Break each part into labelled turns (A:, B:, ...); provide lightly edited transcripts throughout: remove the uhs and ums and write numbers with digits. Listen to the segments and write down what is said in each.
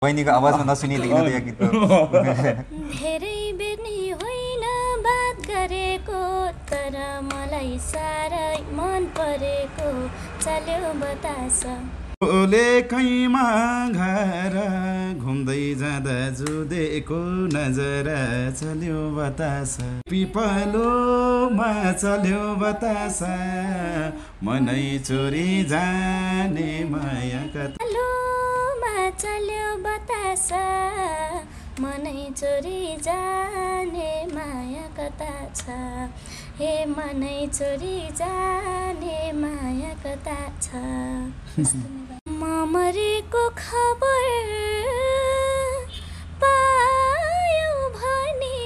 A: बहिनीको आवाजमा नसुनिदिन त यो गीत
B: धेरै बेर नि होइन बात गरेको तर मलाई साह्रै मन परेको चल्यो बतास
C: ओले कैमा घर घुम्दै जाँदा जुदेको नजर चल्यो बतास पिपलोमा चल्यो बतास मनै चोरी जाने माया कता
B: चल्यो बतास मनै चोरी जाने माया कता छ हे मनै चोरी जाने माया कता छ म मरेको खबर पायो भने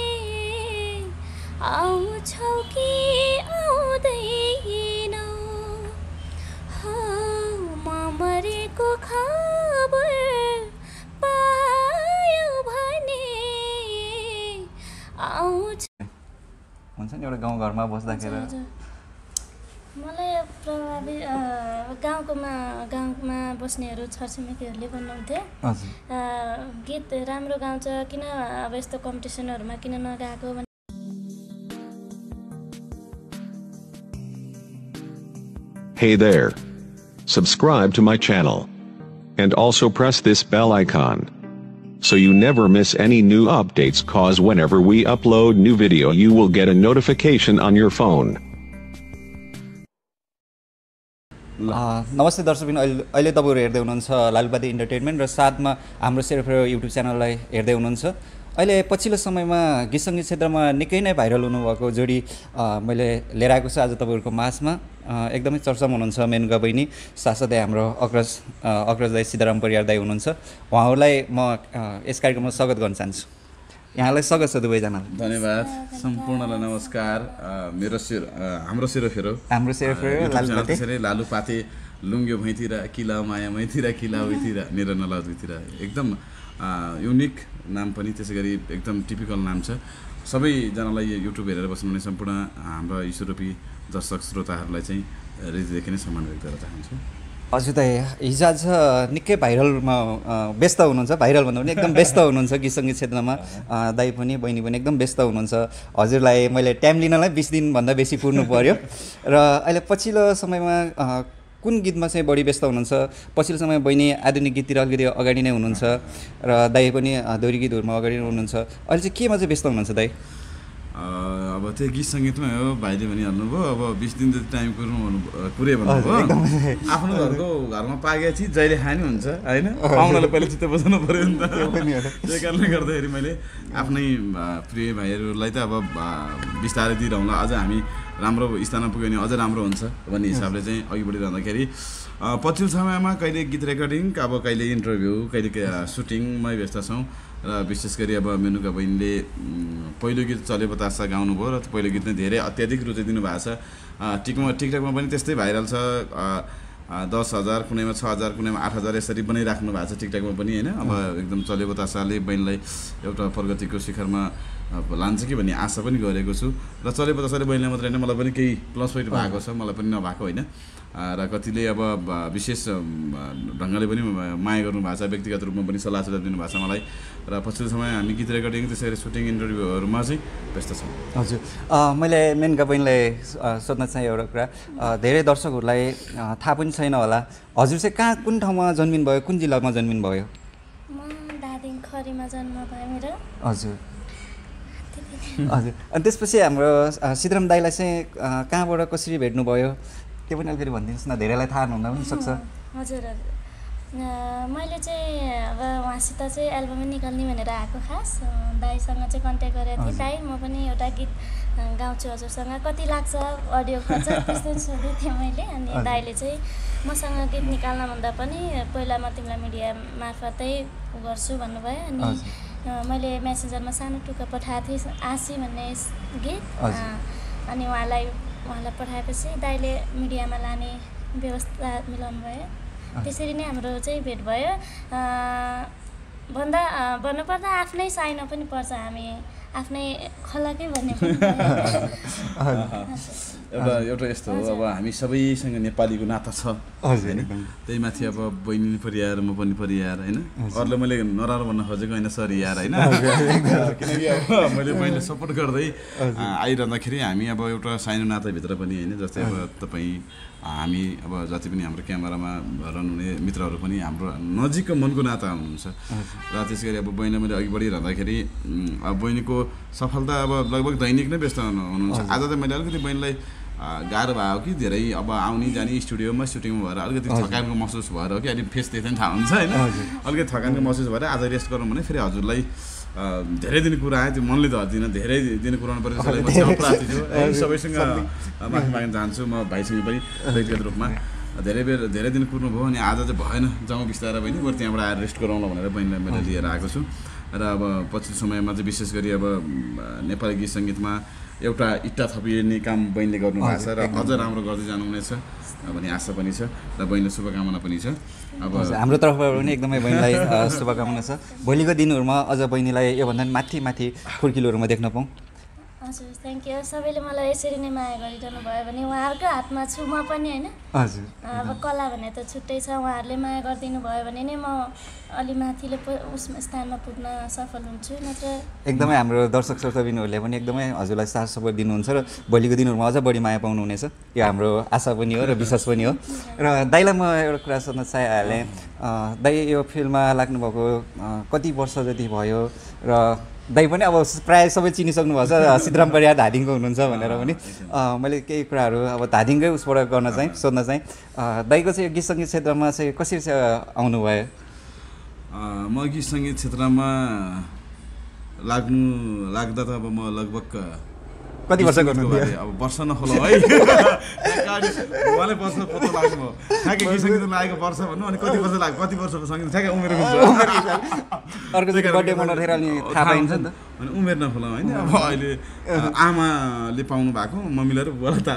B: आउँछौ कि आउँदैनौ हो म मरेको खबर पायो भने आउँछ
A: हुन्छ नि एउटा गाउँघरमा बस्दाखेरि
B: मलाई प्रभावित गाउँमा बस्नेहरू छरछिमेकीहरूले भन्नुहुन्थ्यो गीत राम्रो गाउँछ किन अब यस्तो कम्पिटिसनहरूमा किन नगाएको भने
D: Hey there. Subscribe to my channel. And also press this bell icon. So you never miss any new updates cause whenever we upload new video you will get a notification on your phone.
A: नमस्ते दर्शकबिन अहिले तपाईहरु हेर्दै हुनुहुन्छ लालुपाते entertainment र साथमा हाम्रो सेरोफेरो युट्युब च्यानललाई हेर्दै हुनुहुन्छ अहिले पछिल्लो समयमा गीत सङ्गीत क्षेत्रमा निकै नै भाइरल हुनुभएको जोडी मैले लिएर आएको छु आज तपाईहरुको माझमा एकदमै चर्चामा हुनुहुन्छ मेनुका बहिनी साथसाथै हाम्रो अग्रज दाइ सीताराम परियार दाइ हुनुहुन्छ उहाँहरूलाई म यस कार्यक्रममा स्वागत गर्न चाहन्छु यहाँलाई स्वागत छ दुवैजनालाई
C: धन्यवाद सम्पूर्णलाई नमस्कार हाम्रो सेरोफेरो लालुपाते लालुपाते लुङ्ग्यो भैतिर किला माया मैतिर किला उतिर मेरो नला दुईतिर एकदम युनिक नाम पनि त्यसै गरी एकदम टिपिकल नाम छ सबैजनालाई युट्युब हेरेर बस्नुहुने सम्पूर्ण हाम्रो ईश्वरूपी दर्शक श्रोताहरूलाई चाहिँ हृदयदेखि नै सम्मान व्यक्त गर्न चाहन्छु
A: हजुर दाइ हिजो आज निकै भाइरलमा व्यस्त हुनुहुन्छ भाइरल भन्दा पनि एकदम व्यस्त हुनुहुन्छ गीत सङ्गीत क्षेत्रमा दाइ पनि बहिनी पनि एकदम व्यस्त हुनुहुन्छ हजुरलाई मैले टाइम लिनलाई 20 दिनभन्दा बेसी पुर्नु पर्यो र अहिले पछिल्लो समयमा कुन गीतमा चाहिँ बढी व्यस्त हुनुहुन्छ पछिल्लो समय बहिनी आधुनिक गीततिर अलिकति अगाडि नै हुनुहुन्छ र दाइ पनि दोहोरी गीतहरूमा अगाडि नै हुनुहुन्छ अहिले चाहिँ केमा चाहिँ व्यस्त हुनुहुन्छ दाइ
C: अब त्यो गीत सङ्गीतमै हो भाइले भनिहाल्नुभयो अब 20 दिन जति टाइम पुरै भन्नुभयो आफ्नो घरमा पाकेको चिज जहिले खाने हुन्छ होइन पाहुनाले पहिले चित्त बुझाउनु पर्यो नि त त्यही कारणले गर्दाखेरि मैले आफ्नै प्रिय भाइहरूलाई त अब बिस्तारै दिइरहँला अझ हामी राम्रो स्थानमा पुग्यो भने अझ राम्रो हुन्छ भन्ने हिसाबले चाहिँ अघि बढिरहँदाखेरि पछिल्लो समयमा कहिले गीत रेकर्डिङ अब कहिले इन्टरभ्यू कहिले सुटिङमै व्यस्त छौँ र विशेष गरी अब मेनुका बहिनीले पहिलो गीत चले बतासा गाउनुभयो र पहिलो गीत नै धेरै अत्याधिक रुचि दिनुभएको छ टिकटकमा पनि त्यस्तै भाइरल छ 10,000 कुनैमा 6,000 कुनैमा 8,000 यसरी बनाइराख्नु भएको छ टिकटकमा पनि होइन अब एकदम चले बतासाले बहिनीलाई एउटा प्रगतिको शिखरमा लान्छ कि भन्ने आशा पनि गरेको छु र चले बतासाले बहिनीलाई मात्रै होइन मलाई पनि केही प्लस पोइन्ट भएको छ मलाई पनि नभएको होइन र कतिले अब विशेष ढङ्गले पनि माया गर्नुभएको छ व्यक्तिगत रूपमा पनि सल्लाह सुझाव दिनुभएको छ मलाई र पछिल्लो समय हामी गीत रेकर्डिङ त्यसै गरी सुटिङ इन्टरभ्यूहरूमा चाहिँ व्यस्त छौँ
A: हजुर मैले मेनका बहिनीलाई सोध्न चाहेँ एउटा कुरा धेरै दर्शकहरूलाई थाहा पनि छैन होला हजुर चाहिँ कहाँ कुन ठाउँमा जन्मिनु भयो कुन जिल्लामा जन्मिनु भयो
B: म धादिङ खरीमा जन्म भयो मेरो
A: हजुर हजुर अनि त्यसपछि हाम्रो सीताराम दाइलाई चाहिँ कहाँबाट कसरी भेट्नुभयो त्यो पनि अलिकति भनिदिनुहोस् न धेरैलाई थाहा नहुँदा पनि सक्छ
B: हजुर मैले चाहिँ अब उहाँसित चाहिँ एल्बमै निकाल्ने भनेर आएको खास दाइसँग चाहिँ कन्ट्याक्ट गरेको थिएँ दाइ म पनि एउटा गीत गाउँछु हजुरसँग कति लाग्छ अडियो खर्च त्यस्तो सोधेको थिएँ मैले अनि दाइले चाहिँ मसँग गीत निकाल्न भन्दा पनि पहिला म तिमीलाई मिडिया मार्फतै गर्छु भन्नुभयो अनि मैले मेसेन्जरमा सानो टुक्का पठाएको थिएँ आसी भन्ने गीत अनि उहाँलाई पठाएपछि दाइले मिडियामा लाने व्यवस्था मिलाउनु भयो त्यसरी नै हाम्रो चाहिँ भेट भयो भन्नुपर्दा आफ्नै साइनो पनि पर्छ हामी आफ्नै खोलाकै भन्ने पनि भयो।
C: एउटा यस्तो हो अब हामी सबैसँग नेपालीको नाता छ होइन त्यही माथि अब बहिनी परियार म पनि परियार होइन अरूले मैले नराम्रो भन्न खोजेको होइन सरी यार होइन किनकि अब मैले बहिनीले सपोर्ट गर्दै आइरहँदाखेरि हामी अब एउटा सानो नाताभित्र पनि होइन जस्तै अब तपाईँ हामी अब जति पनि हाम्रो क्यामेरामा रहनुहुने मित्रहरू पनि हाम्रो नजिकको मनको नाता हुनुहुन्छ र त्यसै गरी अब बहिनी मैले अघि बढिरहँदाखेरि अब बहिनीको सफलता अब लगभग दैनिक नै व्यस्त हुनुहुन्छ। आज त मैले अलिकति बहिनीलाई गाह्रो भयो कि धेरै अब आउने जाने स्टुडियोमा सुटिङमा भएर अलिकति थकानको महसुस भएर हो कि अलिक फेस देख्दा पनि थाहा हुन्छ होइन अलिकति थकानको महसुस भएर आज रेस्ट गरौँ भने फेरि हजुरलाई धेरै दिन कुरा आयो त्यो मनले त हदिनँ धेरै दिन कुराउनु पर्यो त्यसलाई प्राप्ति थियो सबैसँग माफी माग्न चाहन्छु म भाइसँग पनि व्यक्तिगत रूपमा धेरै दिन कुर्नु भयो अनि आज चाहिँ भएन जाउँ बिस्तारै बहिनी बरु त्यहाँबाट आएर रेस्ट गराउँला भनेर बहिनीलाई मैले लिएर आएको छु र अब पछिल्लो समयमा चाहिँ विशेष गरी अब नेपाली गीत सङ्गीतमा एउटा इट्टा थपिने काम बहिनीले गर्नुभएको छ र अझ राम्रो गर्दै जानुहुनेछ भन्ने आशा पनि छ र बहिनीलाई शुभकामना पनि छ। अब
A: हाम्रो तर्फबाट पनि एकदमै बहिनीलाई शुभकामना छ भोलिको दिनहरूमा अझ बहिनीलाई योभन्दा माथि माथि खुर्किलोहरूमा देख्न पाऊँ।
B: हजुर थ्याङ्क यू सबैले मलाई यसरी नै माया गरिरहनु भयो भने उहाँहरूकै हातमा छु म पनि होइन
A: हजुर
B: अब कला भन्ने त छुट्टै छ उहाँहरूले माया गरिदिनु भयो भने नै म अलि माथिले उसमा स्थानमा पुग्न सफल हुन्छु नत्र
A: एकदमै हाम्रो दर्शक श्रोताबिनहरूले पनि एकदमै हजुरलाई साथ सपोर्ट दिनुहुन्छ र भोलिको दिनहरूमा अझ बढी माया पाउनुहुनेछ यो हाम्रो आशा पनि हो र विश्वास पनि हो। र दाइलाई म एउटा कुरा सोध्न चाहिहालेँ दाइ यो फिल्ममा लाग्नुभएको कति वर्ष जति भयो र दाइ पनि अब प्रायः सबै चिनिसक्नु भएको छ सिद्धराम परियार धादिङको हुनुहुन्छ भनेर पनि मैले केही कुराहरू अब धादिङकै उसबाट गर्न चाहिँ सोध्न चाहिँ दाइको चाहिँ यो गीत सङ्गीत क्षेत्रमा चाहिँ कसरी चाहिँ आउनुभयो?
C: म गीत सङ्गीत क्षेत्रमा लाग्दा त अब म लगभग
A: कति वर्ष गर्नुभयो?
C: अब वर्ष नखोला है उहाँले वर्ष पत्तो लाग्नु भयो ठ्याक्कै गीत सङ्गीत लागेको वर्ष भन्नु अनि कति वर्ष लाग्यो कति वर्षको सङ्गीत ठ्याक्कै उमेर हुन्छ
A: अर्को चाहिँ बर्थडे मनाउँथेर अनि थाहा पाइन्छ नि त
C: अनि उमेर नखोला होइन अब अहिले आमाले पाउनु भएको मम्मीलाई र बुवालाई थाहा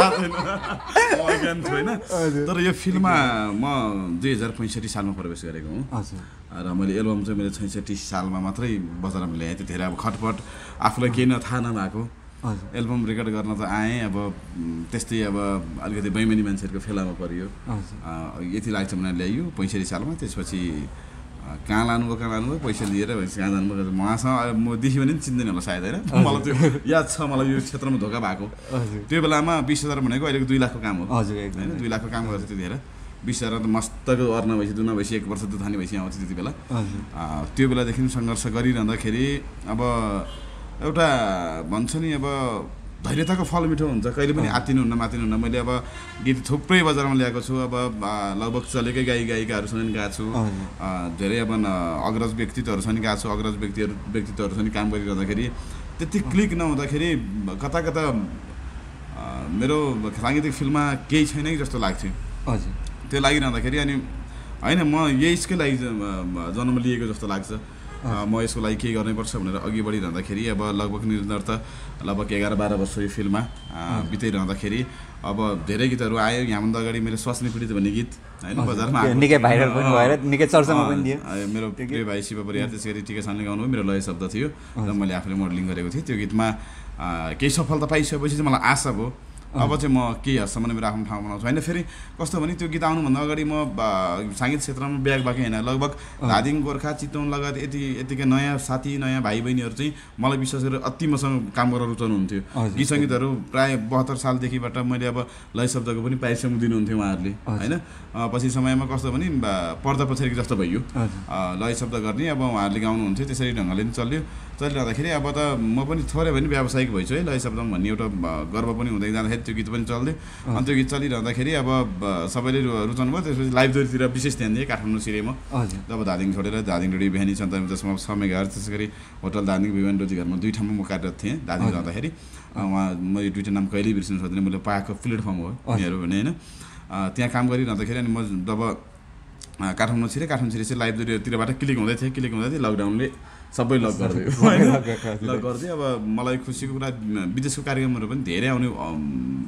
C: छैन छैन तर यो फिल्ममा म 2065 सालमा प्रवेश गरेको हुँ र मैले एल्बम चाहिँ मैले 66 सालमा मात्रै बजारमा ल्याएँ त्यो धेरै अब खटपट आफूलाई केही थाहा नभएको एल्बम रेकर्ड गर्न त आएँ अब त्यस्तै अब अलिकति बैमानी मान्छेहरूको फेलामा परियो यति लाग्छ भनेर ल्याइयो 65 सालमा त्यसपछि कहाँ लानुभयो पैसा लिएर कहाँ जानुभयो उहाँसँग म देख्यो भने पनि चिन्दैन होला सायद होइन मलाई त्यो याद छ मलाई यो क्षेत्रमा धोका भएको त्यो बेलामा 20,000 भनेको अहिलेको 2 लाखको काम हो होइन 2 लाखको काम गर्छ त्यतिखेर 20,000 त मस्तको अर्ना भएपछि दुना भएपछि 1 वर्ष दुधानी भएपछि आउँछ त्यति बेला त्यो बेलादेखि सङ्घर्ष गरिरहँदाखेरि अब एउटा भन्छ नि अब धैर्यताको फल मिठो हुन्छ कहिले पनि आत्तिनुहुन्न मात्तिनुहुन्न मैले अब गीत थुप्रै बजारमा ल्याएको छु अब लगभग चलेकै गायिकाहरूसँग गाएको छु धेरै अब अग्रज व्यक्तित्वहरूसँग गाएको छु अग्रज व्यक्तित्वहरूसँग काम गरिरहँदाखेरि त्यति क्लिक नहुँदाखेरि कता कता मेरो साङ्गीतिक फिल्ममा केही छैन कि जस्तो लाग्थ्यो
A: हजुर
C: त्यो लागिरहँदाखेरि अनि होइन म यसकै लागि जन्म लिएको जस्तो लाग्छ म यसको लागि केही गर्नुपर्छ भनेर अघि बढिरहँदाखेरि अब लगभग निर्धार त लगभग 11-12 वर्ष यो फिल्ममा बिताइरहँदाखेरि अब धेरै गीतहरू आयो यहाँभन्दा अगाडि मेरो स्वास्नी पीडित भन्ने गीत होइन बजारमा
A: निकै भाइरल पनि भएर निकै चर्चामा पनि दियो
C: मेरो प्रिय भाइ शिव परियार त्यसै गरी टिका सानले गाउनु मेरो लय शब्द थियो र मैले आफूले मोडलिङ गरेको थिएँ त्यो गीतमा केही सफलता पाइसकेपछि चाहिँ मलाई आशा भयो अब चाहिँ म केही हदसम्म मेरो आफ्नो ठाउँ बनाउँछु होइन फेरि कस्तो भने त्यो गीत आउनुभन्दा अगाडि म साङ्गीतिक क्षेत्रमा ब्याग भएको होइन लगभग धादिङ गोर्खा चितवन लगायत यतिकै नयाँ साथी नयाँ भाइ बहिनीहरू चाहिँ मलाई विश्वास गरेर अति मसँग काम गरेर रुचाउनुहुन्थ्यो गीत सङ्गीतहरू प्रायः 72 सालदेखिबाट मैले अब लय शब्दको पनि पारिश्रमिक दिनुहुन्थ्यो उहाँहरूले होइन पछि समयमा कस्तो भने पर्दा पछाडि जस्तो भइयो लय शब्द गर्ने अब उहाँहरूले गाउनुहुन्थ्यो त्यसरी ढङ्गले पनि चलिरहँदाखेरि अब त म पनि थोरै पनि व्यावसायिक भइछु है लय शब्दमा भन्ने एउटा गर्व पनि हुँदै जाँदाखेरि त्यो गीत पनि चल्दै अनि त्यो गीत चलिरहँदाखेरि अब सबैले रुचाउनु भयो त्यसपछि लाइभ जोडीतिर विशेष ध्यान दिएँ काठमाडौँ सिरेमा जब धादिङ छोडेर धादिङ रेडियो बिहानी सन्तान जसमा समय त्यसै गरी होटल धादिङ विमान रोजी घरमा 2 ठाउँमा म कार्यरत थिएँ धादिङ रहँदाखेरि उहाँ मैले 2टा नाम कहिल्यै बिर्सिनु सक्दिनँ मैले पाएको प्लेटफर्म हो उनीहरू भने होइन त्यहाँ काम गरिरहँदाखेरि अनि म जब काठमाडौँ छिरेँ चाहिँ लाइभ जोडीतिरबाट क्लिक हुँदै थिएँ लकडाउनले सबै लक गरिदियो लक गरिदियो अब मलाई खुसीको कुरा विदेशको कार्यक्रमहरू पनि धेरै आउने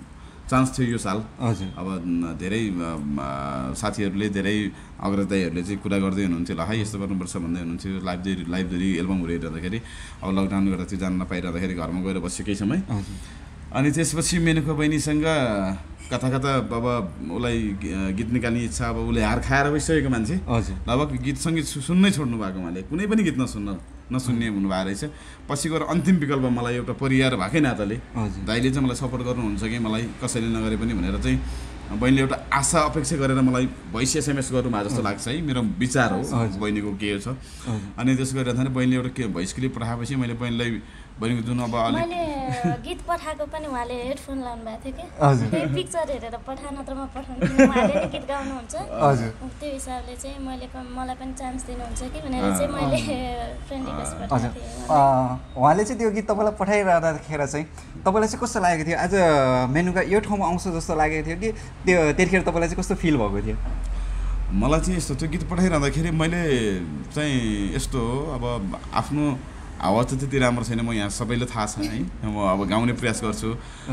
C: चान्स थियो यो साल।
A: हजुर
C: अब धेरै साथीहरूले धेरै अग्रदायीहरूले चाहिँ कुरा गर्दै हुनुहुन्थ्यो ल है यस्तो गर्नुपर्छ भन्दै हुनुहुन्थ्यो। लाइब्रेरी एल्बमहरू हेरिरहँदाखेरि अब लकडाउन गर्दा त्यो जान नपाइरहँदाखेरि घरमा गएर बस्यो केही समय। अनि त्यसपछि मेनुको बहिनीसँग कथा कथा अब उसलाई गीत निकाल्ने इच्छा अब उसले हार खाएर बसिसकेको मान्छे
A: हजुर
C: लगभग गीत सङ्गीत सुन्नै छोड्नु भएको उहाँले कुनै पनि गीत नसुन्ने हुनुभएको रहेछ। पछि गएर अन्तिम विकल्प मलाई एउटा परिवार भएकै नाताले दाइले चाहिँ मलाई सपोर्ट गर्नुहुन्छ कि मलाई कसैले नगरे पनि भनेर चाहिँ बहिनीले एउटा आशा अपेक्षा गरेर मलाई भोइस एसएमएस गर्नुभएको जस्तो लाग्छ है मेरो विचार हो बहिनीको के छ। अनि त्यसो गरिरहँदा बहिनीले एउटा के भोइस क्लिप पठाएपछि मैले बहिनीलाई बहिनीको जुन अब
B: मैले गीत पठाएको पनि उहाँले हेडफोन लाउनु भएको थियो कि त्यही पिक्चर हेरेर पठा नत्र म पठाउँदिनँ उहाँले नै गीत गाउनुहुन्छ त्यो हिसाबले चाहिँ मलाई पनि चान्स दिनुहुन्छ कि भनेर चाहिँ मैले फ्रेन्ड रिक्वेस्ट पठाएको थिएँ।
A: उहाँले चाहिँ त्यो गीत तपाईँलाई पठाइरहँदाखेरि चाहिँ तपाईँलाई चाहिँ कस्तो लागेको थियो आज मेनुका यो ठाउँमा आउँछ जस्तो लागेको थियो कि त्यो त्यतिखेर तपाईँलाई चाहिँ कस्तो फिल भएको थियो?
C: मलाई चाहिँ यस्तो त्यो गीत पठाइरहँदाखेरि मैले चाहिँ यस्तो अब आफ्नो आवाज त त्यति राम्रो छैन म यहाँ सबैले थाहा छ है म अब गाउने प्रयास गर्छु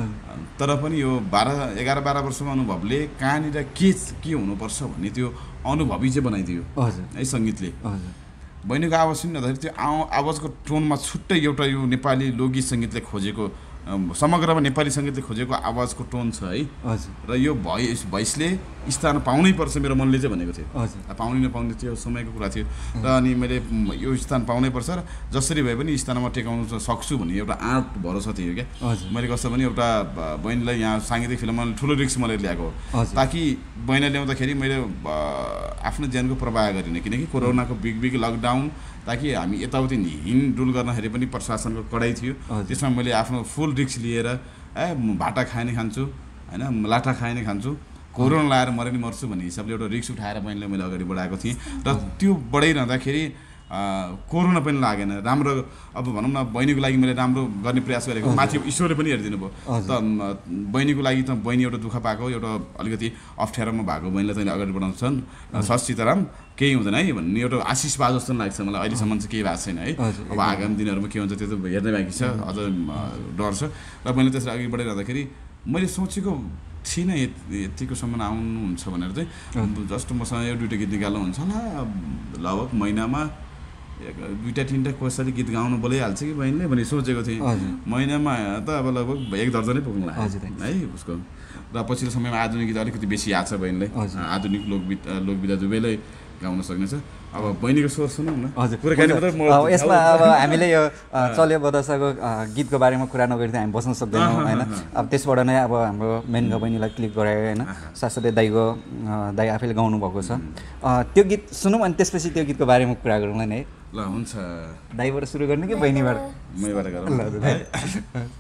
C: तर पनि यो 11-12 वर्षको अनुभवले कहाँनिर के हुनुपर्छ भन्ने त्यो अनुभवी चाहिँ बनाइदियो है सङ्गीतले। बहिनीको आवाज सुन्दाखेरि त्यो आवाजको टोनमा छुट्टै एउटा यो नेपाली लोकगीत सङ्गीतले खोजेको समग्रमा नेपाली सङ्गीतले खोजेको आवाजको टोन छ है र यो भोइसले स्थान पाउनै पर्छ मेरो मनले चाहिँ भनेको थियो। पाउनै नपाउने त्यो समयको कुरा थियो र अनि मैले यो स्थान पाउनै पर्छ र जसरी भए पनि स्थानमा टेकाउन सक्छु भन्ने एउटा आँट भरोसा थियो क्या। मैले कस्तो पनि एउटा बहिनीलाई यहाँ साङ्गीतिक फिल्ममा ठुलो रिस्क मैले ल्याएको हो ताकि बहिनी ल्याउँदाखेरि मैले आफ्नो ज्यानको प्रवाह गरिनँ किनकि कोरोनाको बिग लकडाउन ताकि हामी यताउति हिँडडुल गर्दाखेरि पनि प्रशासनको कडाइ थियो त्यसमा मैले आफ्नो फुल रिस्क लिएर भाटा खाने खान्छु होइन लाठा खाने खान्छु कोरोना लाएर मरे नि मर्छु भन्ने हिसाबले एउटा रिस्क उठाएर बहिनीलाई मैले अगाडि बढाएको थिएँ र त्यो बढाइरहँदाखेरि कोरोना पनि लागेन राम्रो अब भनौँ न बहिनीको लागि मैले राम्रो गर्ने प्रयास गरेको माथि ईश्वरले पनि हेरिदिनु भयो त बहिनीको लागि त बहिनी एउटा दुःख पाएको एउटा अलिकति अप्ठ्यारोमा भएको बहिनीलाई चाहिँ अगाडि बढाउँछन् सस सीताराम केही हुँदैन है भन्ने एउटा आशिष भए जस्तो लाग्छ मलाई अहिलेसम्म चाहिँ केही भएको छैन है। अब आगामी दिनहरूमा के हुन्छ त्यो त हेर्नै बाँकी छ अझ डर छ र मैले त्यसरी अघि बढाइरहँदाखेरि मैले सोचेको थिइनँ यतिकोसम्म आउनुहुन्छ भनेर चाहिँ जस्तो मसँग यो 2टा गीत निकाल्नु हुन्छ होला लगभग महिनामा 2-3टा कसरी गीत गाउनु बोलाइहाल्छ कि बहिनीले भने सोचेको थिएँ महिनामा त अब लगभग 1 दर्जनै पुग्नुला है उसको र पछिल्लो समयमा आधुनिक गीत अलिकति बेसी आएको छ बहिनीलाई आधुनिक लोकविधा दुवैलाई गाउन सक्नेछ। अब बहिनीको स्वर सुनौँ न
A: अब यसमा अब हामीले यो चल्यो बदशाको गीतको बारेमा कुरा नगरी हामी बस्न सक्दैनौँ होइन। अब त्यसबाट नै अब हाम्रो मेनका बहिनीलाई क्लिक गरायो होइन साथसाथै दाइ आफैले गाउनु भएको छ त्यो गीत सुनौँ अनि त्यसपछि त्यो गीतको बारेमा कुरा गरौँला नि है।
C: ल हुन्छ
A: दाइबाट सुरु गर्ने कि बहिनीबाट?
C: मैबाट गरौँ।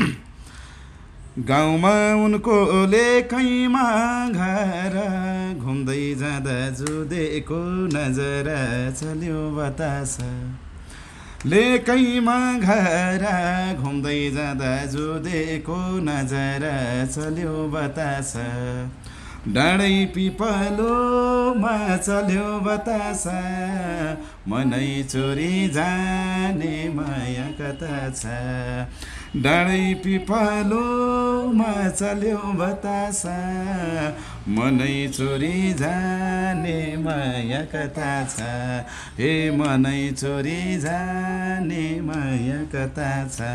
C: गाउँमा उनको लेखैमा घर घुम्दै जाँदा जुदेको नजर चल्यो बतास लेखैमा घर घुम्दै जाँदा जुदेको नजर चल्यो बतास डाँडै पिपलोमा चल्यो बतास मनै चोरी जाने माया कता छ डाँडै पिपलोमा चल्यो बतास मनै चोरी जाने माया कता छ हे मनै चोरी जाने माया कता छ।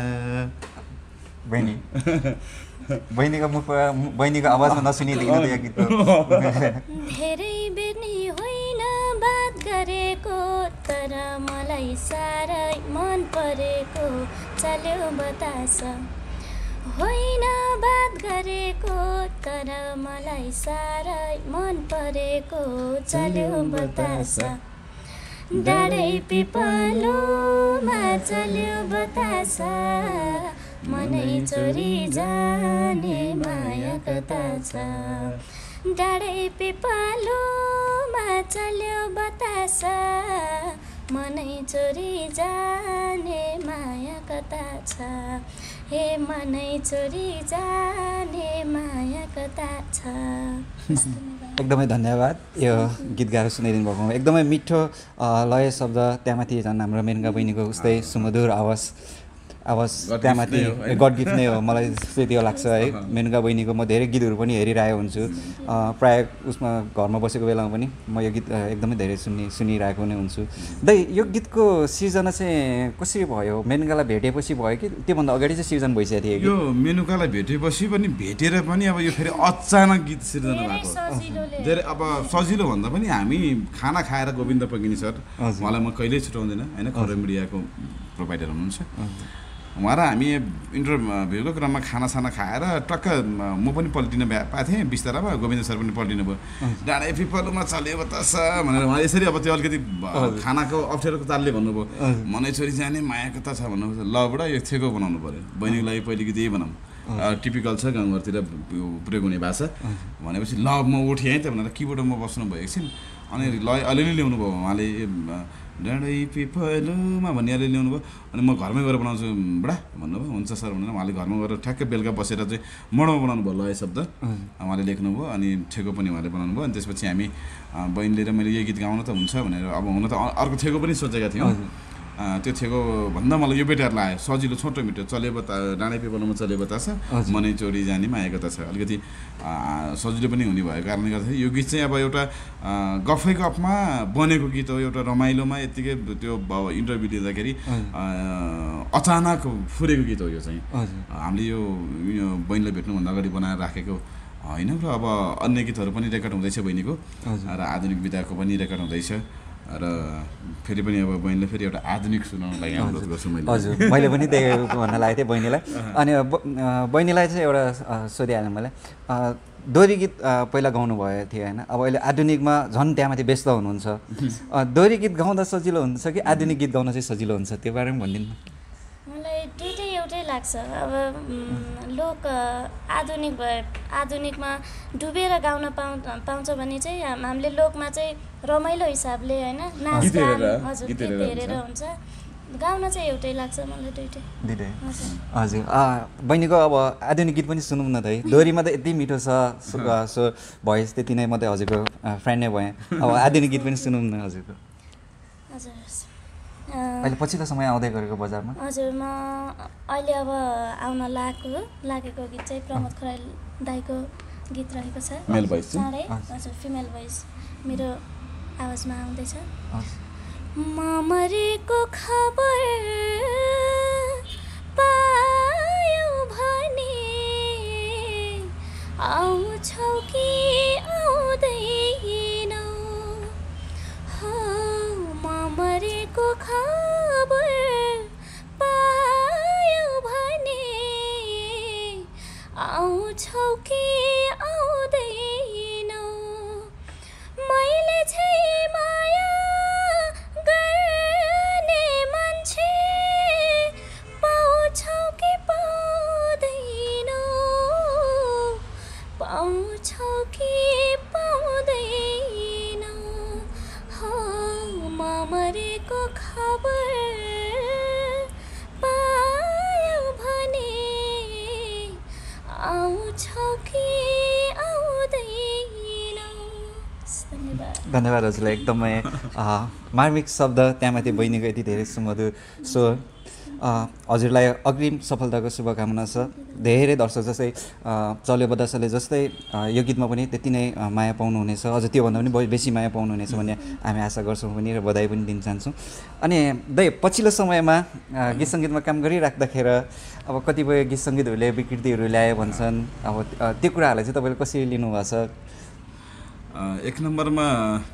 A: बहिनीको मुखमा बहिनीको आवाजमा नसुनिदिनु यो गीत
B: धेरै बेर्नी होइन बात गरेको तर मलाई साह्रै मन परेको चल्यो बतास होइन बात गरेको तर मलाई साह्रै मन परेको चल्यो बतास डाँडै पिपलोमा चल्यो बतास मनै चोरी जाने माया कता छ डाँडै पिपलोमा चल्यो बतास मनै चोरी जाने माया कता छ हे मनै चोरी जाने माया कता छ।
A: एकदमै धन्यवाद यो गीत गाएर सुनाइदिनु भएको एकदमै मिठो लय शब्द त्यहाँमाथि झन् हाम्रो मेनका बहिनीको उस्तै सुमधुर आवाज अब
C: God
A: त्यहाँमाथि
C: gift नै हो,
A: गड गिफ्ट नै हो मलाई चाहिँ त्यो लाग्छ है मेनुका बहिनीको म धेरै गीतहरू पनि हेरिरहेको हुन्छु प्राय उसमा घरमा बसेको बेलामा पनि म यो गीत एकदमै धेरै सुनिरहेको नै हुन्छु दाइ यो गीतको सिर्जना चाहिँ कसरी भयो मेनुकालाई भेटेपछि भयो कि त्योभन्दा अगाडि चाहिँ सिर्जना भइसकेको थियो
C: यो मेनुकालाई भेटेपछि पनि भेटेर पनि अब यो फेरि अचानक गीत सिर्जना भएको धेरै अब सजिलो भन्दा पनि हामी खाना खाएर गोविन्द पगिनी सर उहाँलाई म कहिल्यै छुटाउँदैन होइन खबर मिडियाको प्रोभाइडर हुनुहुन्छ उहाँ र हामी इन्टरभ्यूको क्रममा खानासाना खाएर टक्क म पनि पल्टिन पाएको थिएँ बिस्तारामा गोविन्द सर पनि पल्टिनु भयो डाँडै पिपलमा चल्यो बतास भनेर उहाँ यसरी अब त्यो अलिकति खानाको अप्ठ्यारोको तालले भन्नुभयो मनै छोरी जाने माया कता छ भन्नुभयो ल बुढा यो छेको बनाउनु पऱ्यो बहिनीको लागि पहिले गीत यही बनाऊँ टिपिकल छ गाउँघरतिर प्रयोग हुने भाषा भनेपछि ल म उठेँ त भनेर किबोर्ड म बस्नु भयो एकछिन अनि अलिअलि ल्याउनु भयो उहाँले डाँडै पिपलुमा भन्ने अलिअलि ल्याउनु भयो अनि म घरमै गएर बनाउँछु बुढा भन्नुभयो हुन्छ सर भनेर उहाँले घरमा गएर ठ्याक्कै बेलुका बसेर चाहिँ मडमा बनाउनु भयो लय शब्द उहाँले लेख्नुभयो अनि ठेको पनि उहाँले बनाउनु भयो अनि त्यसपछि हामी बहिनीले र मैले यही गीत गाउन त हुन्छ भनेर अब हुन त अर्को ठेको पनि सोचेका थियौँ त्यो ठेको भन्दा मलाई यो बेटर लाग्यो सजिलो छोटो मिठो चले बता डाँडै पिपलमा चले बतास मनै चोरी जाने मायाको त छ अलिकति सजिलो पनि हुने भएको कारणले गर्दाखेरि यो गीत चाहिँ अब एउटा गफै गफमा बनेको गीत हो एउटा रमाइलोमा यत्तिकै त्यो इन्टरभ्यू लिँदाखेरि अचानक फुरेको गीत हो यो चाहिँ हामीले यो बहिनीलाई भेट्नुभन्दा अगाडि बनाएर राखेको होइन र अब अन्य गीतहरू पनि रेकर्ड हुँदैछ बहिनीको र आधुनिक विधाको पनि रेकर्ड हुँदैछ र फेरि पनि अब बहिनीले फेरि एउटा आधुनिक सुनाउन लागि अनुरोध गर्छु मैले
A: हजुर मैले पनि त्यही भन्न लागेको थिएँ बहिनीलाई अनि बहिनीलाई चाहिँ एउटा सोधिहालेँ मैले दोहोरी गीत पहिला गाउनु भएको थियो होइन अब अहिले आधुनिकमा झन् त्यहाँमाथि व्यस्त हुनुहुन्छ दोहोरी गीत गाउँदा सजिलो हुन्छ कि आधुनिक गीत गाउन चाहिँ सजिलो हुन्छ त्यो बारेमा भनिदिनु
B: मलाई दुइटै एउटै लाग्छ अब लोक आधुनिकमा डुबेर गाउन पाउँछ भने चाहिँ हामीले लोकमा चाहिँ रमाइलो हिसाबले होइन नाचगान हजुर गीत हेरेर हुन्छ गाउन चाहिँ एउटै लाग्छ मलाई दुइटै
A: हजुर बहिनीको अब आधुनिक गीत पनि सुनौँ न त है दोहोरीमा त यति मिठो छ सो भोइस त्यति नै म त हजुरको फ्रेन्ड नै भएँ अब आधुनिक गीत पनि सुनौँ न हजुरको
B: हजुर
A: अहिले पछिल्लो समय आउँदै गरेको बजारमा
B: हजुर म अहिले अब आउन लागेको गीत चाहिँ प्रमोद खराइल दाइको गीत रहेको छ
C: मेल भोइस
B: चाँडै हजुर फिमेल भोइस मेरो आवाजमा आउँदैछ म मरेको खबर पायो भने आउँछौ कि आउँदैनौ मरेको खबर पायो भने आउँछौ कि आउँदैनौ मैले चाहिँ माया गर्ने मान्छे पाउँछौ कि पाउँदैनौ पाउँछौ कि पाउँदैनौ मरेको खबर पायो भने आउँछौ कि आउँदैनौ
A: धन्यवाद हजुरलाई एकदमै मार्मिक शब्द त्यहाँमाथि बहिनीको यति धेरै सुमधुर स्वर हजुरलाई अग्रिम सफलताको शुभकामना छ धेरै दर्शक जस्तै चल्यो बदासले जस्तै यो गीतमा पनि त्यति नै माया पाउनुहुनेछ अझ त्योभन्दा पनि बेसी माया पाउनुहुनेछ भन्ने हामी आशा गर्छौँ पनि र बधाई पनि दिन चाहन्छौँ अनि दाइ पछिल्लो समयमा गीत सङ्गीतमा काम गरिराख्दाखेरि अब कतिपय गीत सङ्गीतहरूले विकृतिहरू ल्यायो भन्छन् अब त्यो कुराहरूलाई चाहिँ तपाईँले कसरी लिनुभएको छ
C: एक नम्बरमा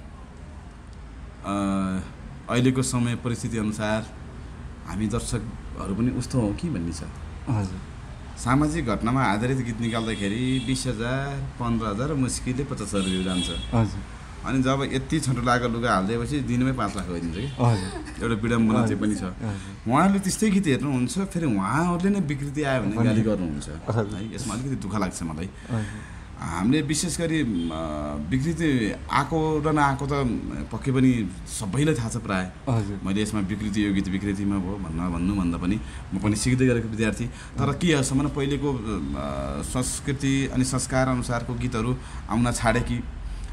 C: अहिलेको समय परिस्थिति अनुसार हामी दर्शकहरू पनि उस्तो हौँ कि भन्ने छ
A: हजुर
C: सामाजिक घटनामा आधारित गीत निकाल्दाखेरि 20,000 15,000 मुस्किलले 50,000 भ्यू जान्छ
A: हजुर
C: अनि जब यति छोटो लागेको लुगा हालिदिएपछि दिनमै 5 लाख भइदिन्छ कि एउटा विडम्बना चाहिँ पनि छ उहाँहरूले त्यस्तै गीत हेर्नुहुन्छ फेरि उहाँहरूले नै विकृति आयो भने गाली गर्नुहुन्छ है यसमा अलिकति दुःख लाग्छ मलाई हामीले विशेष गरी विकृति आएको र नआएको त पक्कै पनि सबैलाई थाहा छ प्राय मैले यसमा विकृति यो गीत विकृतिमा भयो भन्नुभन्दा पनि म पनि सिक्दै गरेको विद्यार्थी तर के हसम्म पहिलेको संस्कृति अनि संस्कार अनुसारको गीतहरू आउन छाडे कि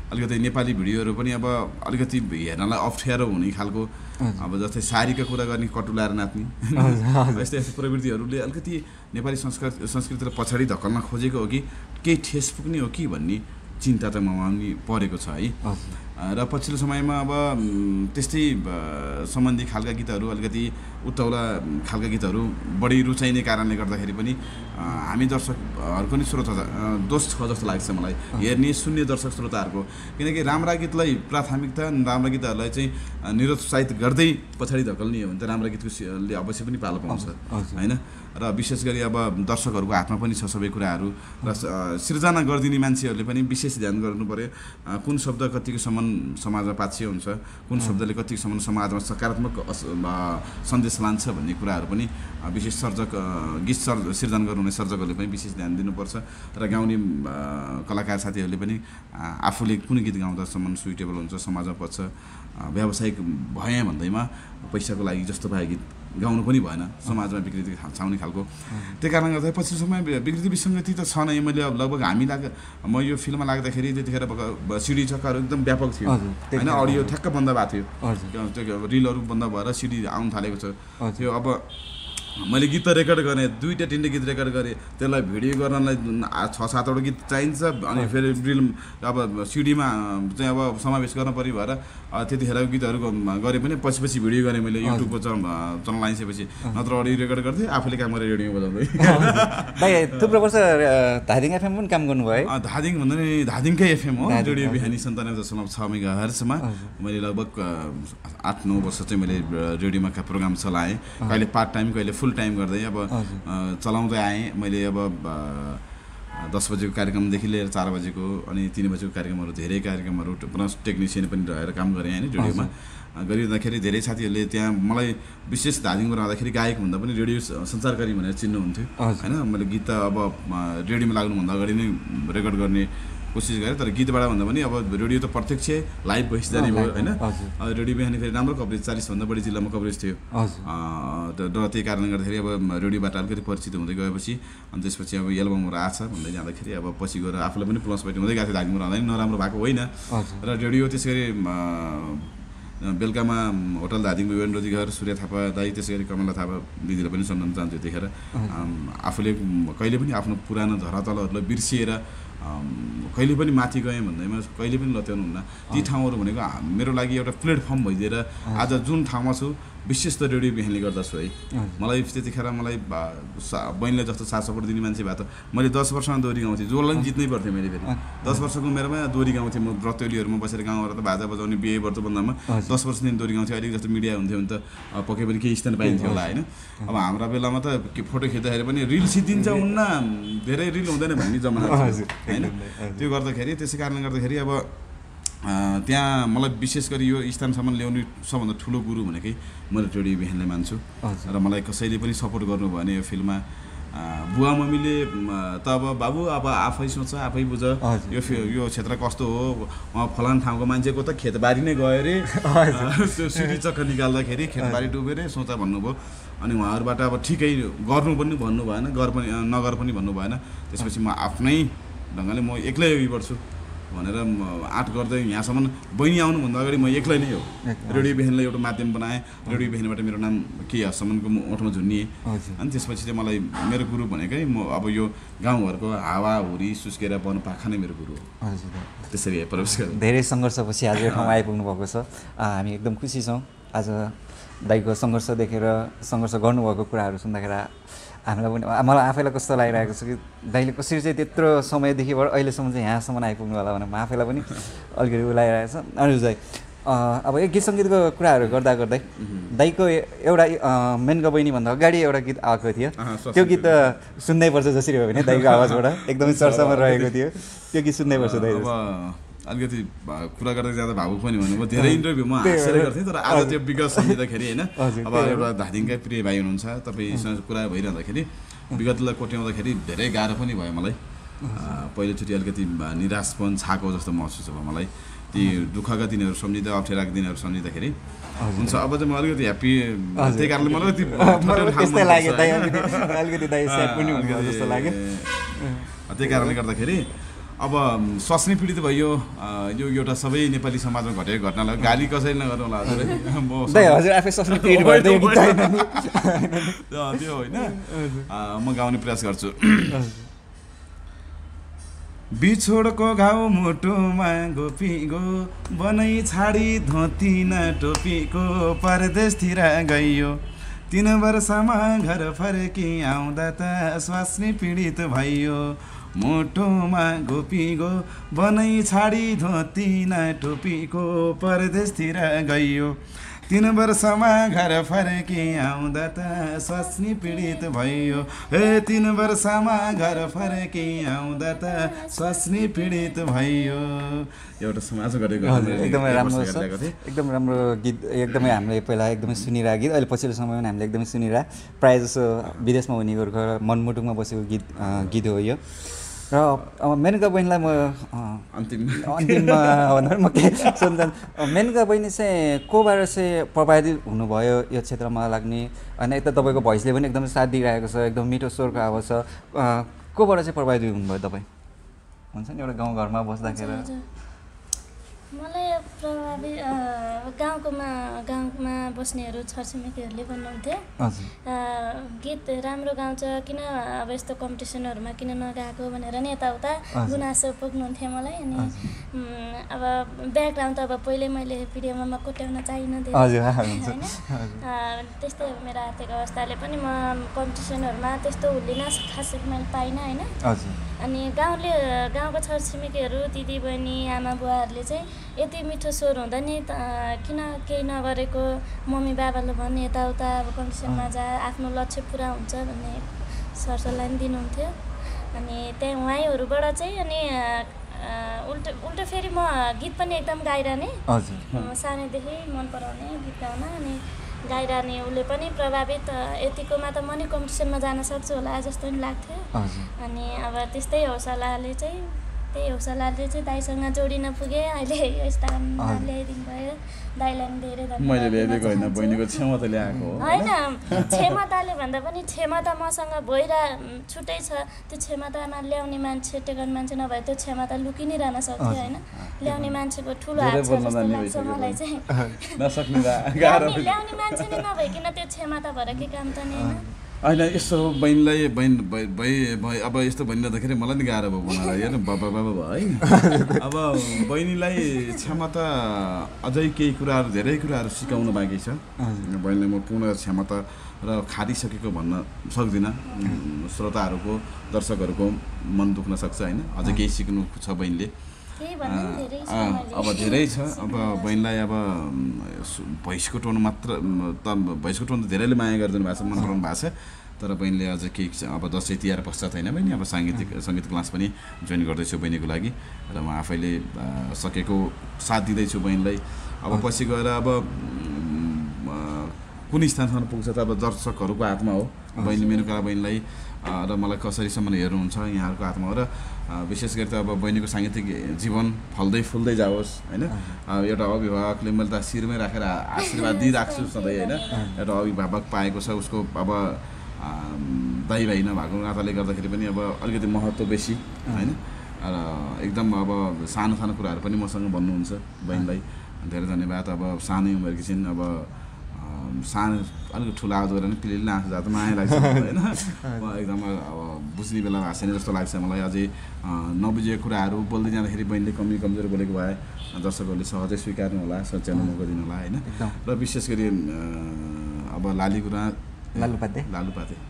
C: अलिकति नेपाली भिडियोहरू पनि अब अलिकति हेर्नलाई अप्ठ्यारो हुने खालको अब जस्तै सारीको कुरा गर्ने कटुलाएर नाच्ने यस्तो यस्तो प्रवृत्तिहरूले अलिकति नेपाली संस्कृतिलाई पछाडि धक्कल्न खोजेको हो कि केही ठेस पुग्ने हो कि भन्ने चिन्ता त ममा पनि परेको छ है। र पछिल्लो समयमा अब त्यस्तै सम्बन्धी खालका गीतहरू अलिकति उत्तौला खालका गीतहरू बढी रुचाइने कारणले गर्दाखेरि पनि हामी दर्शकहरूको नि दोष छ जस्तो लाग्छ मलाई, हेर्ने सुन्ने दर्शक श्रोताहरूको। किनकि राम्रा गीतलाई प्राथमिकता, राम्रा गीतहरूलाई चाहिँ निरुत्साहित गर्दै पछाडि धकल्ने हो भने त राम्रा गीतले अवश्य पनि पालो पाउँछ होइन। र विशेष गरी अब दर्शकहरूको हातमा पनि छ सबै कुराहरू र सिर्जना गरिदिने मान्छेहरूले पनि विशेष ध्यान गर्नु पर्यो। कुन शब्द कतिकोसम्म समाजमा पाछ्य हुन्छ, कुन शब्दले कतिकोसम्म समाजमा सकारात्मक सन्देश लान्छ भन्ने कुराहरू पनि विशेष गीत सिर्जना गर्नुहुने सर्जकहरूले पनि विशेष ध्यान दिनुपर्छ। र गाउने कलाकार साथीहरूले पनि आफूले कुन गीत गाउँदासम्म सुइटेबल हुन्छ, समाजमा पर्छ, व्यावसायिक भए भन्दैमा पैसाको लागि जस्तो पाए गीत गाउनु पनि भएन, समाजमा विकृति छाउने खालको। त्यही कारणले गर्दा पछिल्लो समय विकृति विसङ्गति त छ नै। मैले लगभग म यो फिल्ममा लाग्दाखेरि त्यतिखेर सिडी चक्काहरू एकदम व्यापक थियो होइन, अडियो ठ्याक्क बन्द भएको थियो, रिलहरू बन्द भएर सिडी आउनु थालेको छ त्यो। अब मैले गीत त रेकर्ड गरेँ, 2-3 गीत रेकर्ड गरेँ, त्यसलाई भिडियो गर्नलाई 6-7वटा गीत चाहिन्छ अनि फेरि रिल अब सिडीमा चाहिँ अब समावेश गर्न पऱ्यो भएर त्यतिखेर गीतहरू गरेँ पनि पछि भिडियो गरेँ मैले युट्युबको चनल आइसकेपछि। नत्र अडियो रेकर्ड गर्थेँ, आफूले काम गरेँ रेडियो बजाउँदै।
A: भाइ थुप्रो वर्ष धादिङ एफएम पनि काम गर्नुभयो?
C: धादिङ भन्दा नि धादिङकै एफएम हो, रेडियो बिहानी 97.6 मेगाहर्जमा मैले लगभग 8-9 वर्ष चाहिँ मैले रेडियोमा प्रोग्राम चलाएँ, कहिले पार्ट टाइम कहिले फुल टाइम गर्दै अब चलाउँदै आएँ। मैले अब 10 बजेको कार्यक्रमदेखि लिएर 4 बजेको अनि 3 बजेको कार्यक्रमहरू, धेरै कार्यक्रमहरू प्लस टेक्निसियन पनि रहेर काम गरेँ होइन रेडियोमा। गरिँदाखेरि धेरै साथीहरूले त्यहाँ मलाई विशेष धादिङमा रहँदाखेरि गायक भन्दा पनि रेडियो सञ्चारकारी भनेर चिन्नुहुन्थ्यो होइन। मैले गीत त अब रेडियोमा लाग्नुभन्दा अगाडि नै रेकर्ड गर्ने कोसिस गरेँ, तर गीतबाट भन्दा पनि अब रेडियो त प्रत्यक्ष लाइभ भइस जाने भयो होइन। रेडियो बिहान फेरि राम्रो कभरेज, 40भन्दा बढी जिल्लामा कभरेज थियो र त्यही कारणले गर्दाखेरि अब रेडियोबाट अलिकति परिचित हुँदै गएपछि अनि त्यसपछि अब एल्बमहरू आछ भन्दै जाँदाखेरि अब पछि गएर आफूलाई पनि प्लस पोइन्ट हुँदै गएको थियो। धादिङमा रहँदा नि नराम्रो भएको होइन र रेडियो त्यसै गरी बेलुकामा होटल धादिङ विवेन रोजीघर, सूर्य थापा दाई, त्यसै गरी कमला थापा दिदीले पनि सम्झन चाहन्छु। त्यतिखेर आफूले कहिले पनि आफ्नो पुरानो धरातलहरूलाई बिर्सिएर कहिले पनि माथि गएँ भन्दैमा कहिले पनि लत्याउनु हुन्न। ती ठाउँहरू भनेको मेरो लागि एउटा प्लेटफर्म भइदिएर आज जुन ठाउँमा छु विशेष त रेडियो बिहानले गर्दा छु है। मलाई त्यतिखेर मलाई बहिनीले जस्तो साथ सपोर्ट दिने मान्छे भए त मैले 10 वर्षमा दोहोरी गाउँथेँ, जोडलाई पनि जित्नै पर्थ्यो मैले फेरि। 10 वर्षको उमेरमा दोहोरी गाउँथेँ म, ब्रतौलीहरूमा बसेर गाउँबाट त बाजा बजाउने बिहे व्रतबन्धमा 10 वर्षदेखि दोहोरी गाउँथेँ। अलिक जस्तो मिडिया हुन्थ्यो भने त पक्कै पनि केही स्थान पाइन्थ्यो होला होइन। अब हाम्रा बेलामा त फोटो खिच्दाखेरि पनि रिल सिद्धिन्छ हुन्न, धेरै रिल हुँदैन भन्ने जमाना होइन। त्यो गर्दाखेरि त्यसै कारणले गर्दाखेरि अब त्यहाँ मलाई विशेष गरी यो स्थानसम्म ल्याउने सबभन्दा ठुलो गुरु भनेकै मैले रेडियो बिहानलाई मान्छु। र मलाई कसैले पनि सपोर्ट गर्नुभयो भने यो फिल्ममा बुवा मम्मीले त अब बाबु अब आफै सोच, आफै बुझ, यो क्षेत्र कस्तो हो, फलान ठाउँको मान्छेको त खेतबारी नै गयो अरे, त्यो सिडी चक्कर निकाल्दाखेरि खेतबारी डुब्यो अरे सोचा भन्नुभयो। अनि उहाँहरूबाट अब ठिकै गर्नु पनि भन्नु भएन, नगर पनि भन्नु भएन। त्यसपछि म आफ्नै ढङ्गले म एक्लै अघि बढ्छु भनेर आँट गर्दै यहाँसम्म बहिनी आउनुभन्दा अगाडि म एक्लै नै हो रेडियो बिहानलाई एउटा माध्यम बनाएँ। रेडियो बिहानबाट मेरो नाम केही हदसम्मको ओठमा झुन्निएँ। अनि त्यसपछि चाहिँ मलाई मेरो गुरु भनेकै म अब यो गाउँघरको हावाहुरी सुस्केर बनपाखा नै मेरो गुरु हो। त्यसरी प्रवेश गरेँ।
A: धेरै सङ्घर्षपछि आज यो ठाउँमा आइपुग्नु भएको छ, हामी एकदम खुसी छौँ। आज दाइको सङ्घर्ष देखेर, सङ्घर्ष गर्नुभएको कुराहरू सुन्दाखेरि हामीलाई पनि, मलाई आफैलाई कस्तो लागिरहेको छ कि दाइले कसरी चाहिँ त्यत्रो समयदेखिबाट अहिलेसम्म चाहिँ यहाँसम्म आइपुग्नु होला भनेर आफैलाई पनि अलिकति उ लागिरहेको छ। अनुज दाइ, अब यो गीत सङ्गीतको कुराहरू गर्दा गर्दै दाइको एउटा मेनका बहिनीभन्दा अगाडि एउटा गीत आएको थियो, त्यो गीत त सुन्नै पर्छ जसरी हो भने दाइको आवाजबाट एकदमै चर्चामा रहेको थियो, त्यो गीत सुन्नै पर्छ दाइ।
C: अलिकति कुरा गर्दै जाँदा भावुक पनि भन्नुभयो, धेरै इन्टरभ्यूमा हाँसेर गर्थेँ, तर आज त्यो विगत सम्झिँदाखेरि होइन अब एउटा धादिङकै प्रिय भाइ हुनुहुन्छ, तपाईँसँग कुरा भइरहँदाखेरि विगतलाई कोट्याउँदाखेरि धेरै गाह्रो पनि भयो मलाई। पहिलोचोटि अलिकति निराशपन छाएको जस्तो महसुस भयो मलाई, ती दुःखका दिनहरू सम्झिँदा, अप्ठ्याराका दिनहरू सम्झिँदाखेरि। हुन्छ अब चाहिँ म अलिकति ह्याप्पी, त्यही कारणले मलाई
A: त्यही कारणले गर्दाखेरि
C: अब स्वास्नी पीडित भयो यो एउटा सबै नेपाली समाजमा घटेको घटनालाई गाली कसैले नगर्नु होला हजुर
A: हजुर आफै स्वास्नी पीडित भएर
C: त्यो होइन म गाउने प्रयास गर्छु बिछोडको घाउ मुटुमा गोपी गो बनै छाडी धोती न टोपीको परदेशतिर गइयो 3 वर्षमा घर फर्की आउँदा त स्वास्नी पीडित भयो मुटुमा गोपी गो बनै छाडी धोती न टोपीको परदेशतिर गइयो 3 वर्षमा घर फर्की आउँदा त स्वास्नी पीडित भयो 3 वर्षमा घर फर्की आउँदा त स्वास्नी पीडित भयो एउटा समाज गरेको
A: एकदमै राम्रो छ एकदम राम्रो गीत एकदमै हामीले पहिला एकदमै सुनिरहेको गीत अहिले पछिल्लो समयमा हामीले एकदमै सुनिरहेको प्रायः जसो विदेशमा हुनेहरूको मनमुटुकमा बसेको गीत हो यो र मेनुका बहिनीलाई म अन्तिममा भन्दा म के सोध्छु मेनुका बहिनी चाहिँ कोबाट चाहिँ प्रभावित हुनुभयो यो क्षेत्रमा लाग्ने अनि यता तपाईँको भोइसले पनि एकदमै साथ दिइरहेको छ एकदम मिठो स्वरको आवाज छ कोबाट चाहिँ प्रभावित हुनुभयो तपाईँ हुन्छ नि एउटा गाउँघरमा बस्दाखेरि
B: मलाई प्रभावित गाउँमा बस्नेहरू छरछिमेकीहरूले भन्नुहुन्थ्यो गीत राम्रो गाउँछ किन अब यस्तो कम्पिटिसनहरूमा किन नगाएको भनेर नि यताउता गुनासो पोख्नुहुन्थ्यो मलाई अनि अब ब्याकग्राउन्ड त अब पहिल्यै मैले भिडियोमा कोट्याउन चाहिनथ्यो होइन त्यस्तै अब मेरो आर्थिक अवस्थाले पनि म कम्पिटिसनहरूमा त्यस्तो हुल्लिन खासै मैले पाइनँ होइन अनि गाउँको छरछिमेकीहरू दिदीबहिनी आमा बुवाहरूले चाहिँ यति मिठो स्वर हुँदा नि किन केही नगरेको मम्मी बाबाले भन्ने यताउता अब कम्पिटिसनमा जा आफ्नो लक्ष्य पुरा हुन्छ भन्ने सरसल्लाह पनि दिनुहुन्थ्यो अनि त्यहाँ उहाँहरूबाट चाहिँ अनि उल्टो फेरि म गीत पनि एकदम गाइरहने सानैदेखि मन पराउने गीत गाउन अनि गाइरहने उसले पनि प्रभावित यतिकोमा त म नि कम्पिटिसनमा जान सक्छु होला जस्तो पनि लाग्थ्यो अनि अब त्यस्तै हौसलाले चाहिँ दाइसँग जोडिन पुगेँ अहिले यो स्थानमा ल्याइदिनु भयो दाइलाई पनि धेरै धन्यवाद
C: मैले ल्याइदिएको होइन बहिनीको क्षमता ल्याएको
B: होइन क्षमताले भन्दा पनि क्षमता मसँग छुट्टै छ त्यो क्षमतामा ल्याउने मान्छे टेकन मान्छे नभए त्यो क्षमता लुकि नै रहन सक्थ्यो होइन ल्याउने मान्छेको ठुलो हात छ जस्तो लाग्छ मलाई चाहिँ ल्याउने मान्छे नै नभइकन त्यो क्षमता भएर के काम त नि होइन
C: होइन यस्तो बहिनीलाई अब यस्तो भनिरहँदाखेरि मलाई नि गाह्रो भयो बनाएर हेर्नु बाबा भयो है अब बहिनीलाई क्षमता अझै केही कुराहरू धेरै कुराहरू सिकाउनु बाँकी छ बहिनीलाई म पूर्ण क्षमता र खारिसकेको भन्न सक्दिनँ श्रोताहरूको दर्शकहरूको मन दुख्न सक्छ होइन अझै केही सिक्नु छ बहिनीले अब धेरै छ अब बहिनीलाई अब भोइसको टोन मात्र भोइसको टोन त धेरैले माया गरिदिनु भएको छ मन पराउनु भएको छ तर बहिनीले अझ केही अब दसैँ तिहार पश्चात होइन बहिनी अब सङ्गीत क्लास पनि जोइन गर्दैछु बहिनीको लागि र म आफैले सकेको साथ दिँदैछु बहिनीलाई अब पछि गएर अब कुन स्थानसम्म पुग्छ त अब दर्शकहरूको हातमा हो बहिनी मेनुका बहिनीलाई र मलाई कसरीसम्म हेर्नुहुन्छ यहाँहरूको हातमा हो र विशेष गरी त अब बहिनीको साङ्गीतिक जीवन फल्दै फुल्दै जाओस् होइन एउटा अभिभावकले मैले त शिरमै राखेर आशीर्वाद दिइराख्छु सधैँ होइन एउटा अभिभावक पाएको छ उसको अब दाइ भाइ नभएको नाताले गर्दाखेरि पनि अब अलिकति महत्त्व बेसी होइन र एकदम अब सानो सानो कुराहरू पनि मसँग भन्नुहुन्छ बहिनीलाई धेरै धन्यवाद अब सानै उमेरकी छिन् अब सानो अलिक ठुलो आवाज गरेर पनि पिलिले आँसु जाँदा माया लाग्छ होइन म एकदम अब बुझ्ने बेला हाँसेन जस्तो लाग्छ मलाई अझै नबुझेको कुराहरू बोल्दै जाँदाखेरि बहिनीले कमजोर बोलेको भए दर्शकहरूले सहजै स्वीकार्नु होला सच्याउनु मौका दिनु होला होइन र विशेष गरी अब लालुपाते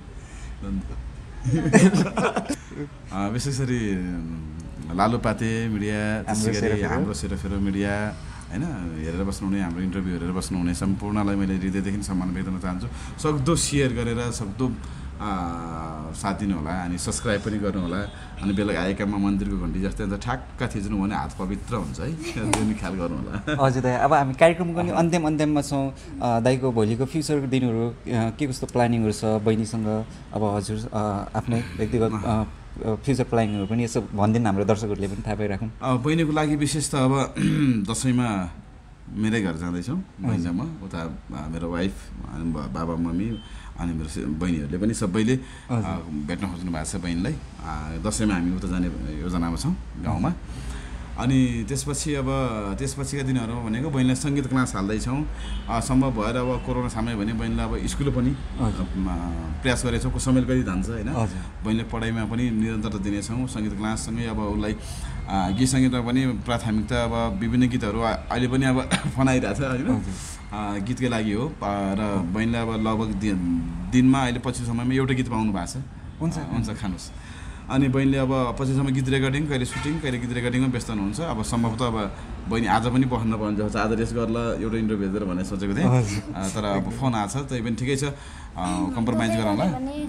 C: विशेष गरी लालुपाते मिडिया त्यसै गरी हाम्रो सेरोफेरो मिडिया होइन हेरेर बस्नुहुने हाम्रो इन्टरभ्यू हेरेर बस्नुहुने सम्पूर्णलाई मैले हृदयदेखि सम्मान व्यक्त गर्न चाहन्छु सक्दो सेयर गरेर सक्दो साथ दिनु होला अनि सब्सक्राइब पनि गर्नु होला अनि बेला आएकामा मन्दिरको घन्टी जस्तै अन्त ठ्याक्क थिच्नु भने हात पवित्र हुन्छ है त्यो नि ख्याल गर्नु होला
A: हजुर दाइ अब हामी कार्यक्रमको नि अन्त्यमा छौँ दाइको भोलिको फ्युचरको दिनहरू के कस्तो प्लानिङहरू छ बहिनीसँग अब हजुर आफ्नै व्यक्तिगत फ्युचर प्लानिङहरू पनि यसो भनिदिनु हाम्रो दर्शकहरूले पनि थाहा पाइराखौँ
C: बहिनीको लागि विशेष त अब दसैँमा मेरै घर जाँदैछौँ बहिनीमा उता मेरो वाइफ अनि बाबा मम्मी अनि मेरो बहिनीहरूले पनि सबैले भेट्न खोज्नु भएको छ बहिनीलाई दसैँमा हामी उता जाने योजनामा छौँ गाउँमा अनि त्यसपछिका दिनहरूमा भनेको बहिनीलाई सङ्गीत क्लास हाल्दैछौँ सम्भव भएर अब कोरोना समय भने बहिनीलाई अब स्कुल पनि प्रयास गरेछौँ समय कति जान्छ होइन बहिनीले पढाइमा पनि निरन्तरता दिनेछौँ सङ्गीत क्लाससँगै अब उसलाई गीत सङ्गीतमा पनि प्राथमिकता अब विभिन्न गीतहरू अहिले पनि अब फोन आइरहेको छ होइन गीतकै लागि हो र बहिनीलाई अब लगभग दिनमा अहिले पछिल्लो समयमा एउटा गीत पाउनु भएको छ हुन्छ खानुहोस् अनि बहिनीले अब पछिल्लो समय गीत रेकर्डिङ कहिले सुटिङ कहिले गीत रेकर्डिङमा व्यस्त हुनुहुन्छ अब सम्भवतः अब बहिनी आज पनि बस्न पाउनु जस्तो आज रेस्ट गर्ला एउटा इन्टरभ्यू हेरेर भनेर सोचेको थिएँ तर अब फोन आएको छ त्यही पनि ठिकै छ कम्प्रोमाइज गरौँला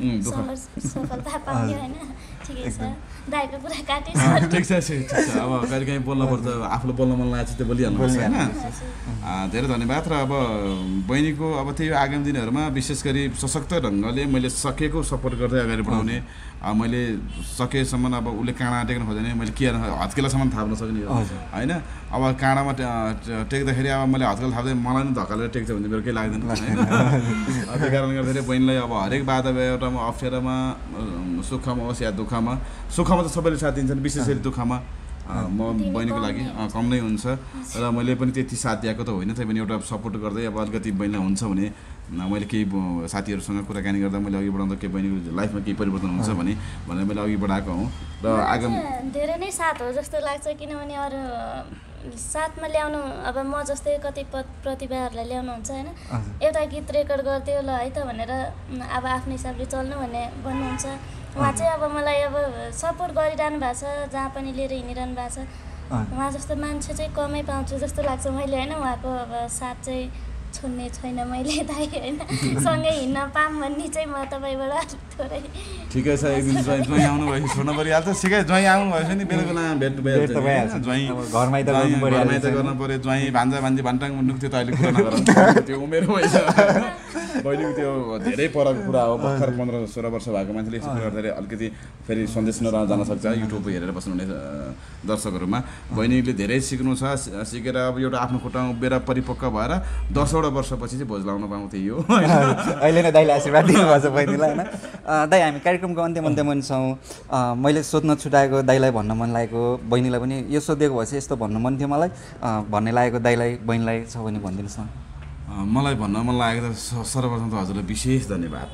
C: ठिक छ अब कहिले काहीँ बोल्न पर्छ आफूलाई बोल्न मन लागेको छ त्यो बोलिहाल्नुपर्छ होइन धेरै धन्यवाद र अब बहिनीको अब त्यही आगामी दिनहरूमा विशेष गरी सशक्त ढङ्गले मैले सकेको सपोर्ट गर्दै अगाडि बढाउने मैले सकेसम्म अब उसले काँडा टेक्न खोजेँ भने मैले के हत्केलासम्म थाप्न सक्ने होइन अब काँडामा टेक्दाखेरि अब मैले हत्केला थाप्दै मलाई नै धक्काले टेक्छ भने मेरो केही लाग्दैन होइन त्यही कारणले गर्दाखेरि बहिनीलाई अब हरेक बाधा एउटामा अप्ठ्यारोमा सुखमा होस् या दुःखमा सुखमा त सबैले साथ दिन्छन् विशेष गरी दुःखमा म बहिनीको लागि कम नै हुन्छ र मैले पनि त्यति साथ दिएको त होइन तैपनि एउटा सपोर्ट गर्दै अब अलिकति बहिनीलाई हुन्छ भने मैले केही साथीहरूसँग कुराकानी गर्दा मैले अघि बढाउँदा केही बहिनीको लाइफमा केही परिवर्तन हुन्छ भने भनेर मैले अघि बढाएको हुँ र आगामी
B: धेरै नै साथ हो जस्तो लाग्छ किनभने अरू साथमा ल्याउनु अब म जस्तै कति प्रतिभाहरूलाई ल्याउनुहुन्छ होइन एउटा गीत रेकर्ड गरिदियो ल है त भनेर अब आफ्नो हिसाबले चल्नु भन्नुहुन्छ उहाँ चाहिँ अब मलाई अब सपोर्ट गरिरहनु भएको छ जहाँ पनि लिएर हिँडिरहनु भएको छ उहाँ जस्तो मान्छे चाहिँ कमै पाउँछु जस्तो लाग्छ मैले होइन उहाँको अब साथ चाहिँ छोड्ने छैन मैले दाइ होइन सँगै हिँड्न पाऊँ भन्ने चाहिँ म तपाईँबाट थोरै
C: ठिकै छ एक दिन ज्वाइँ आउनु भयो छोड्नु परिहाल्छ ठिकै ज्वाइँ आउनु भएछ नि बेलुका भेट भइहाल्छ ज्वाइँ घरमै त गर्नु पऱ्यो ज्वाइँ भान्जा भान्जी भान्टाङ मुन्नुक त्यो त अहिले कुरा नगरौँ त्यो उमेर भएछ बहिनीको त्यो धेरै परको कुरा हो भर्खर 15-16 वर्ष भएको मान्छेले यस्तो कुरा गर्दाखेरि अलिकति फेरि सन्देश जान सक्छ युट्युब हेरेर बस्नुहुने दर्शकहरूमा बहिनीले धेरै सिक्नु छ सिकेर अब एउटा आफ्नो खुट्टामा उभिएर परिपक्व भएर 10वटा वर्षपछि चाहिँ भोज लाउन पाउँ त्यही हो
A: अहिले नै दाइले आशीर्वाद दिनुभएको छ बहिनीलाई होइन दाइ हामी कार्यक्रमको अन्त्यमा छौँ मैले सोध्न छुटाएको दाइलाई भन्न मन लागेको बहिनीलाई पनि यो सोधेको भएपछि यस्तो भन्नु मन थियो मलाई भन्ने लागेको दाइलाई बहिनीलाई छ भने भनिदिनुहोस् न
C: मलाई भन्न मन लागेको त सर्वप्रथम त हजुरलाई विशेष धन्यवाद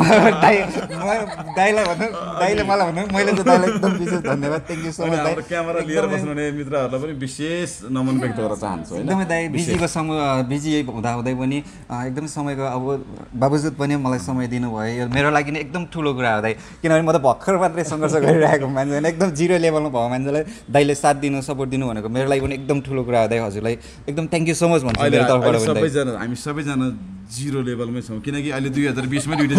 A: दाइलाई भन्नु दाइले मलाई भन्नु मैले त दाइलाई एकदम विशेष धन्यवाद थ्याङ्क यू सो मच
C: हाम्रो क्यामेरा लिएर बस्नुहुने मित्रहरूलाई पनि विशेष नमन व्यक्त गर्न चाहन्छु होइन
A: एकदमै दाइ बिजी हुँदाहुँदै पनि एकदमै समयको अब बाबुजुद पनि मलाई समय दिनुभयो यो मेरो लागि नै एकदम ठुलो कुरा हो दाइ किनभने म त भर्खर मात्रै सङ्घर्ष गरिरहेको मान्छे होइन एकदम जिरो लेभलमा भएको मान्छेलाई दाइले साथ दिनु सपोर्ट दिनु भनेको मेरो लागि पनि एकदम ठुलो कुरा हो दाइ हजुरलाई एकदम थ्याङ्क यू सो मच भन्छु मेरो तर्फबाट
C: हामी सबैजना जिरो लेभलमै छौँ किनकि अहिले 2020मा ड्युटी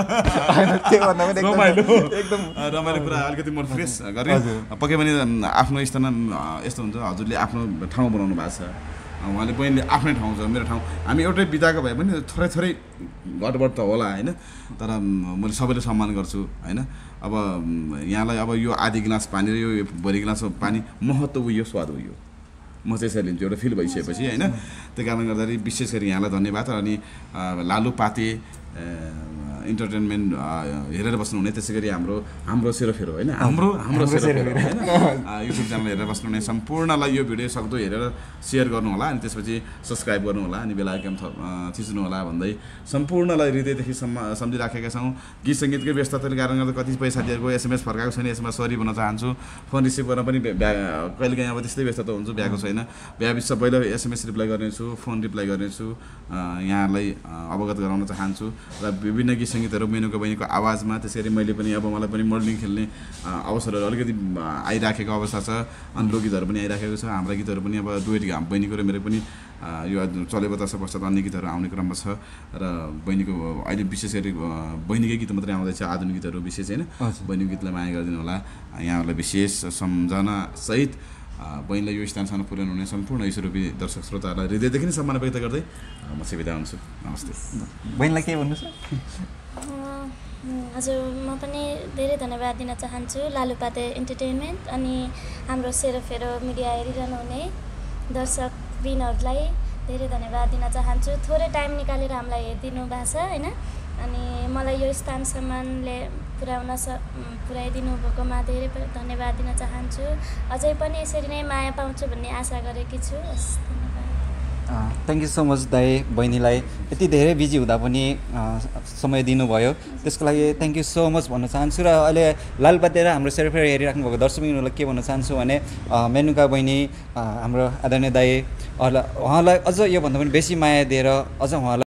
C: एकदम रमाइलो कुरा अलिकति म फ्रेस गरेँ पक्कै पनि आफ्नो स्थानमा यस्तो हुन्छ हजुरले आफ्नो ठाउँ बनाउनु भएको छ उहाँले बहिनीले आफ्नै ठाउँ छ मेरो ठाउँ हामी एउटै बिताएको भए पनि थोरै घटबड त होला होइन तर मैले सबैले सम्मान गर्छु होइन अब यहाँलाई अब यो आधी गिलास पानी र यो भरि गिलास पानी महत्त्व उयो स्वाद उयो म चाहिँ यसरी लिन्छु एउटा फिल भइसकेपछि होइन त्यही कारणले गर्दाखेरि विशेष गरी यहाँलाई धन्यवाद अनि लालु पाते इन्टरटेनमेन्ट हेरेर बस्नुहुने त्यसै गरी हाम्रो सेरोफेरो होइन हाम्रो सेरोफेरो होइन युट्युब च्यानल हेरेर बस्नुहुने सम्पूर्णलाई यो भिडियो सक्दो हेरेर सेयर गर्नुहोला अनि त्यसपछि सब्सक्राइब गर्नुहोला अनि बेल आइकन थिच्नुहोला भन्दै सम्पूर्णलाई हृदयदेखि सम्झिराखेका छौँ गीत सङ्गीतकै व्यस्तताले कारणले गर्दा कतिपय साथीहरूको एसएमएस फर्काएको छैन यसमा सरी भन्न चाहन्छु फोन रिसिभ गर्न पनि कहिलेकाहीँ अब त्यस्तै व्यस्तता हुन्छु भ्याएको छैन भ्याएपछि सबैलाई एसएमएस रिप्लाई गर्नेछु फोन रिप्लाई गर्नेछु यहाँहरूलाई अवगत गराउन चाहन्छु र विभिन्न गीत सङ्गीतहरू मेनुको बहिनीको आवाजमा त्यसरी मैले पनि अब मलाई पनि मोडलिङ खेल्ने अवसरहरू अलिकति आइराखेको अवस्था छ अनि लोकगीतहरू पनि आइराखेको छ हाम्रा गीतहरू पनि अब डुएट बहिनीको र मेरो पनि यो चलेको दश पश्चात अन्य गीतहरू आउने क्रममा छ र बहिनीको अहिले विशेष गरी बहिनीकै गीत मात्रै आउँदैछ आधुनिक गीतहरू विशेष होइन बहिनीको गीतलाई माया गरिदिनु होला यहाँहरूलाई विशेष सम्झनासहित बहिनीलाई यो स्थानसम्म पुर्याउनु हुने सम्पूर्ण ईश्वरूपी दर्शक श्रोताहरूलाई हृदयदेखि नै सम्मान व्यक्त गर्दै म चाहिँ बिदा हुन्छु नमस्ते
A: बहिनीलाई के भन्नु छ
B: हजुर म पनि धेरै धन्यवाद दिन चाहन्छु लालुपाते इन्टरटेनमेन्ट अनि हाम्रो सेरोफेरो मिडिया हेरिरहनु हुने दर्शकबिनहरूलाई धेरै धन्यवाद दिन चाहन्छु। थोरै टाइम निकालेर हामीलाई हेरिदिनु भएको छ होइन, अनि मलाई यो स्थानसम्मले पुर्याइदिनु भएकोमा धेरै धन्यवाद दिन चाहन्छु। अझै पनि यसरी नै माया पाउँछु भन्ने आशा गरेकी छु। हस्, धन्यवाद।
A: थ्याङ्क यू सो मच दाई, बहिनीलाई यति धेरै बिजी हुँदा पनि समय दिनुभयो, त्यसको लागि थ्याङ्क यू सो मच भन्न चाहन्छु। र अहिले लालबाटे र हाम्रो सेरोफेयर हेरिराख्नु भएको दर्शकहरूलाई के भन्न चाहन्छु भने मेनुका बहिनी हाम्रो आदरणीय दाई उहाँलाई अझ योभन्दा पनि बेसी माया दिएर अझ उहाँलाई